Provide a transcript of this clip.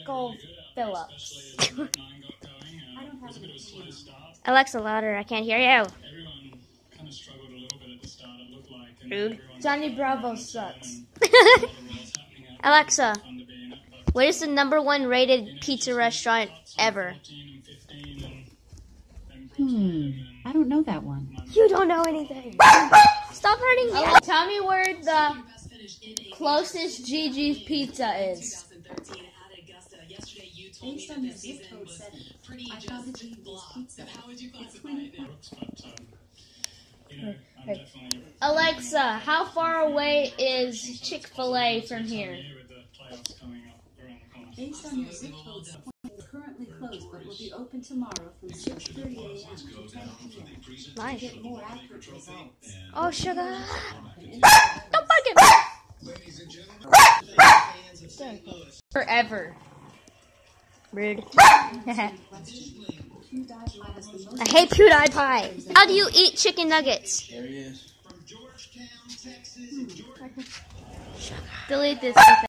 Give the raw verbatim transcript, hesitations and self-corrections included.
Michael Phillips. Alexa, louder. I can't hear you. Rude. Johnny Bravo sucks. Alexa, what is the number one rated pizza restaurant ever? Hmm, I don't know that one. You don't know anything. Stop hurting me. Oh, tell me where the closest Gigi's Pizza is. Based on your zip code setting, I found the Gigi's Pizza. It's twenty-five. Alexa, how far away is Chick-fil-A from here? Based on your zip code setting, it's currently closed, but will be open tomorrow from six thirty a m to ten p m Nice. Get more accurate results. Oh, sugar. Don't bark at me. Forever. Rude. I hate PewDiePie. How do you eat chicken nuggets? There he is. Delete this.